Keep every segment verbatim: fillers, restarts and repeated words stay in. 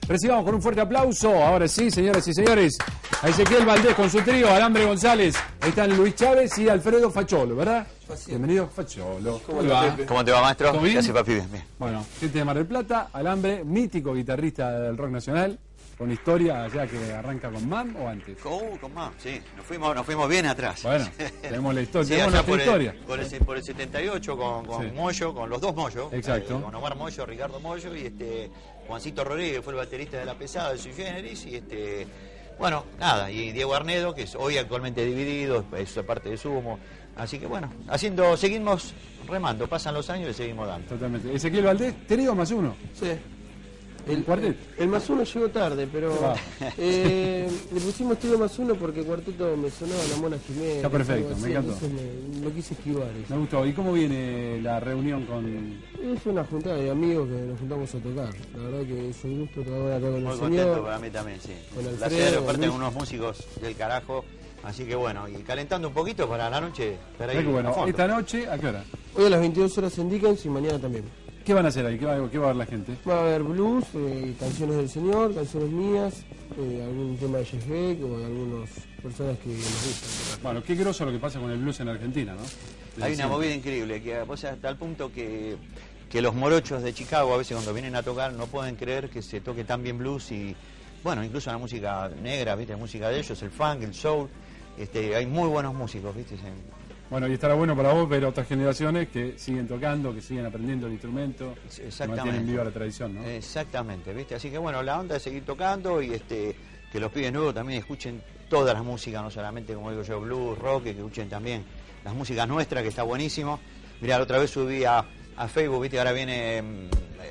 Recibamos con un fuerte aplauso, ahora sí, señoras y señores, a Ezequiel Valdés con su trío, Alambre González, ahí están Luis Chávez y Alfredo Facholo, ¿verdad? Fácil. Bienvenido, Facholo. ¿Cómo, ¿Cómo, va? ¿Cómo te va, maestro? ¿Todo bien? Gracias, papi. Bien. Bueno, gente de Mar del Plata, Alambre, mítico guitarrista del rock nacional, con historia allá que arranca con M A M o antes. Uh, con M A M, sí. Nos fuimos, nos fuimos bien atrás. Bueno, tenemos la historia. Sí, tenemos allá nuestra por historia. El, por, el, por el setenta y ocho con, con sí. Moyo, con los dos Moyo. Exacto. Eh, con Omar Moyo, Ricardo Moyo y este Juancito Rodríguez, fue el baterista de La Pesada, de Sui Generis, y este... Bueno, nada, y Diego Arnedo, que es hoy actualmente dividido, es parte de Sumo. Así que bueno, haciendo, seguimos remando, pasan los años y seguimos dando. Totalmente. Ezequiel Valdés, ¿trío más uno? Sí. ¿El cuarteto? El, el más uno llegó tarde, pero eh, le pusimos trío más uno porque cuarteto me sonaba la Mona Jiménez. Está perfecto, me encantó. Me, lo quise esquivar. Eso. Me gustó. ¿Y cómo viene la reunión con...? Es una juntada de amigos que nos juntamos a tocar. La verdad que es un gusto trabajar acá con Muy el contento señor. para mí también, sí. Con Alfredo, la ciudad de Luis. aparte unos músicos del carajo. Así que bueno, y calentando un poquito para la noche. Para ir bueno, a fondo. esta noche, ¿a qué hora? Hoy a las veintidós horas en Dickens y mañana también. ¿Qué van a hacer ahí? ¿Qué va, qué va a ver la gente? Va a haber blues, eh, canciones del señor, canciones mías, eh, algún tema de Jeff Beck o de algunas personas que nos gustan. Bueno, qué groso lo que pasa con el blues en Argentina, ¿no? Hay una movida increíble, que o sea, hasta el punto que, que los morochos de Chicago a veces cuando vienen a tocar no pueden creer que se toque tan bien blues y, bueno, incluso la música negra, ¿viste? La música de ellos, el funk, el soul, este, hay muy buenos músicos, ¿viste? Bueno, y estará bueno para vos ver otras generaciones que siguen tocando, que siguen aprendiendo el instrumento, que mantienen viva la tradición, ¿no? Exactamente, ¿viste? Así que bueno, la onda es seguir tocando y este que los pibes nuevos también escuchen todas las músicas, no solamente, como digo yo, blues, rock, que escuchen también las músicas nuestras, que está buenísimo. Mirá, la otra vez subí a, a Facebook, ¿viste? Ahora viene, eh,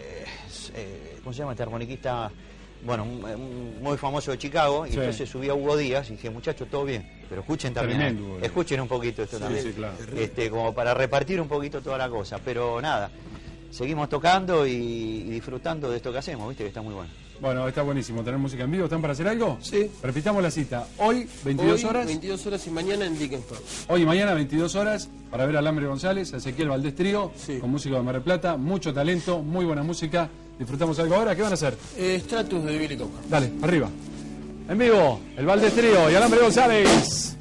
eh, ¿cómo se llama este armoniquista? Bueno, un, un muy famoso de Chicago, y sí. Entonces subí a Hugo Díaz y dije, muchachos, todo bien, pero escuchen también, Tremendo, eh, escuchen un poquito esto sí, también, sí, claro. este, como para repartir un poquito toda la cosa, pero nada, seguimos tocando y, y disfrutando de esto que hacemos, viste, que está muy bueno. Bueno, está buenísimo, ¿tener música en vivo? ¿Están para hacer algo? Sí. Repitamos la cita, hoy, veintidós hoy, horas. veintidós horas y mañana en Dickens Park. Hoy y mañana, veintidós horas, para ver a Alambre González, a Ezequiel Valdés Trío, sí. Con músicos de Mar del Plata, mucho talento, muy buena música. Disfrutamos algo ahora, ¿qué van a hacer? Eh, Stratus de Billy Cooper. Dale, arriba. En vivo, el Valdés Trío y Alambre González.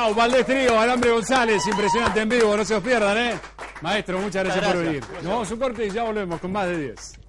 Wow, Valdés Trío, Alambre González, impresionante en vivo, no se os pierdan, ¿eh? Maestro, muchas gracias, Muchas por gracias. venir. Nos vamos a un corte y ya volvemos con más de diez.